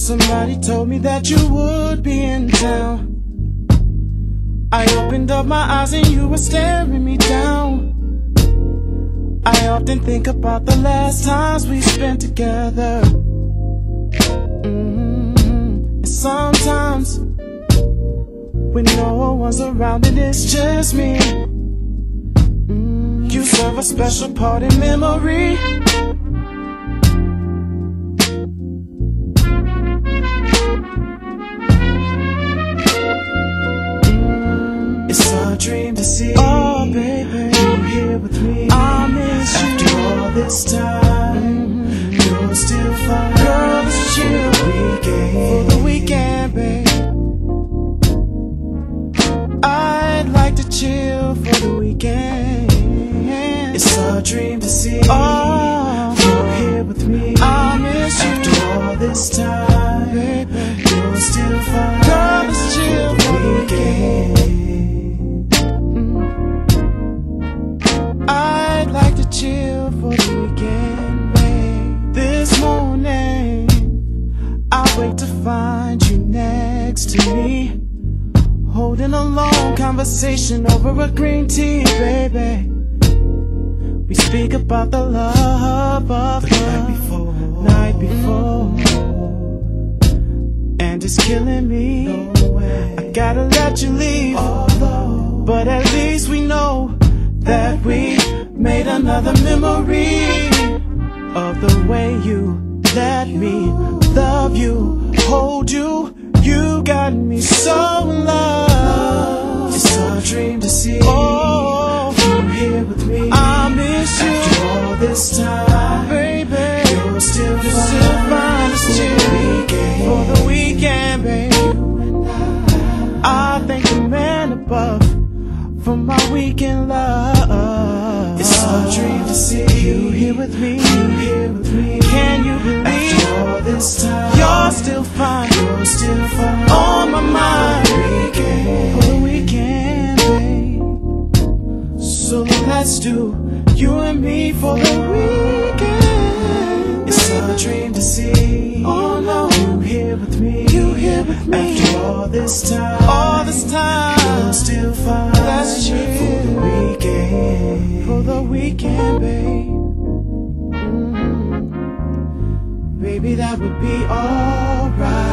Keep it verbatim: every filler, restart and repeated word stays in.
Somebody told me that you would be in town. I opened up my eyes and you were staring me down. I often think about the last times we spent together. Mm-hmm. And sometimes when no one's around and it's just me, mm-hmm, you serve a special part in memory. Dream to see, oh baby, you here with me. I miss you after all this time. Mm-hmm. You're still fine. Girl, let's chill for the weekend, babe. I'd like to chill for the weekend. It's a dream to see, oh, you're here with me. I miss you after all this time, baby. You're still fine. Girl, let's chill for the weekend. I'd like to chill for the weekend, babe. This morning I wake to find you next to me, holding a long conversation over a green tea, baby. We speak about the love of the night before, night before, and it's killing me. No way. I gotta let you leave, although, but at least we know that we made another memory of the way you let me love you, hold you. You got me so in love. It's a dream to see, oh, you here with me. I miss you after all this time, baby. You're still fine, still fine as chill for the weekend, baby. I thank the man above for my weekend love. It's a dream to see you here with me, you here with me. Can you believe after all this time, you're still fine, you're still fine on my mind for the weekend, babe. So let's do you and me for the weekend. It's a dream to see, oh no, you here with me, you here with me after all this time, all this time. You're still fine. Let's chill for the weekend, for the weekend, babe. Mm-hmm. Baby, that would be alright.